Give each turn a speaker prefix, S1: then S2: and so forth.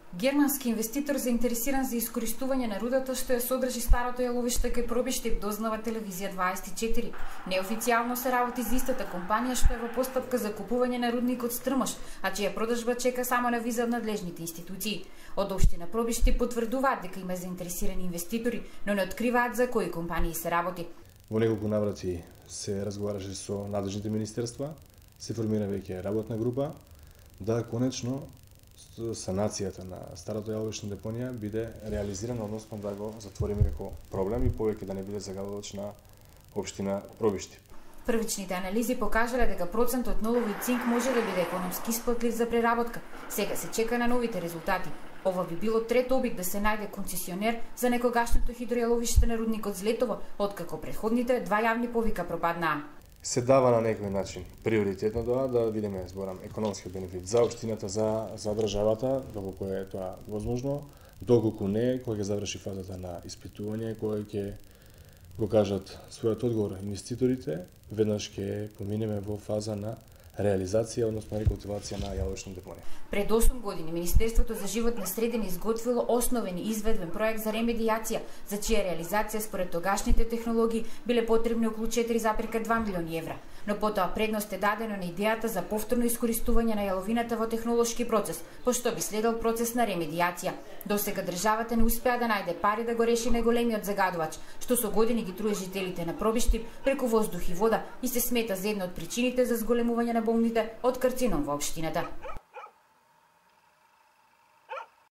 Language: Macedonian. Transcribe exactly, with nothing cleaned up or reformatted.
S1: Германски инвеститор заинтересиран за искористување на рудата што ја содржи старото јаловиште кај Пробиштип, дознава телевизија дваесет и четири. Неофицијално се работи за истата компанија што е во постапка за купување на рудникот Стрмош, а чија продажба чека само на виза од надлежните институции. Од општина Пробиштип потврдуваат дека има заинтересирани инвеститори, но не откриваат за кои компании се работи.
S2: Во неколку наврати се разговараше со надлежните министерства, се формира веќе работна група да конечно санацијата на старото јаловишна депонија биде реализирана, односно да го затвориме како проблем и повеќе да не биде загалувач на општина Пробиштип.
S1: Првичните анализи покажале дека процентот на олово и цинк може да биде економски исплатлив за преработка. Сега се чека на новите резултати. Ова би било трет обид да се најде концесионер за некогашното хидројаловиште на рудникот Злетово, откако претходните два јавни повика пропаднаа.
S2: Се дава на некој начин приоритетно тоа да видиме, зборам, економски бенефит за општината, за, за државата, доколку е тоа возможно, доколку не, кога ќе заврши фазата на испитување, кога ќе го кажат својот одговор инвеститорите, веднаш ќе поминеме во фаза на реализација, односно рекултивација на јаловишна депонија.
S1: Пред осум години Министерството за животна средина изготвило основен и изведбен проект за ремедијација, за чија реализација според тогашните технологии биле потребни околу четири зарез два милиони евра. Но потоа предност е дадено на идејата за повторно искористување на јаловината во технолошки процес, пошто би следел процес на ремедијација. Досега државата не успеа да најде пари да го реши најголемиот загадувач, што со години ги труе жителите на Пробиштип преку воздух и вода и се смета за една од причините за зголемување на болните од карцином во општината.